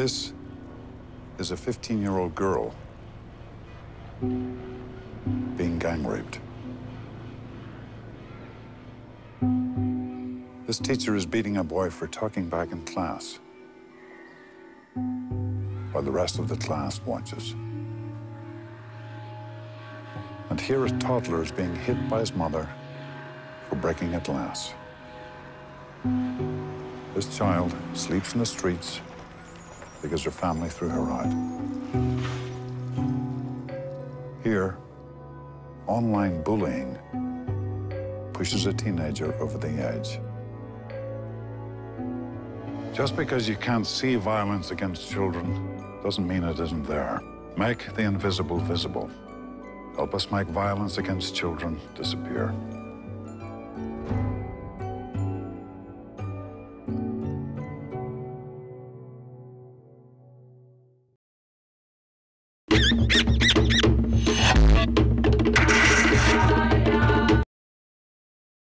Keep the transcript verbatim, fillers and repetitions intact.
This is a fifteen-year-old girl being gang raped. This teacher is beating a boy for talking back in class, while the rest of the class watches. And here a toddler is being hit by his mother for breaking a glass. This child sleeps in the streets because her family threw her out. Here, online bullying pushes a teenager over the edge. Just because you can't see violence against children doesn't mean it isn't there. Make the invisible visible. Help us make violence against children disappear.